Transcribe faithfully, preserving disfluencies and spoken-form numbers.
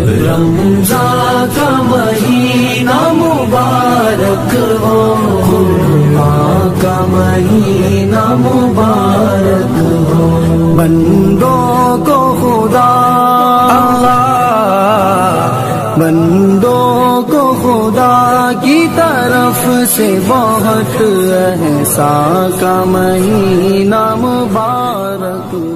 रमज़ान का महीना मुबारक हो, खुर्मा का महीना मुबारक हो। बंदों को खुदा बंदों को खुदा की तरफ से बहुत एहसान का महीना मुबारक।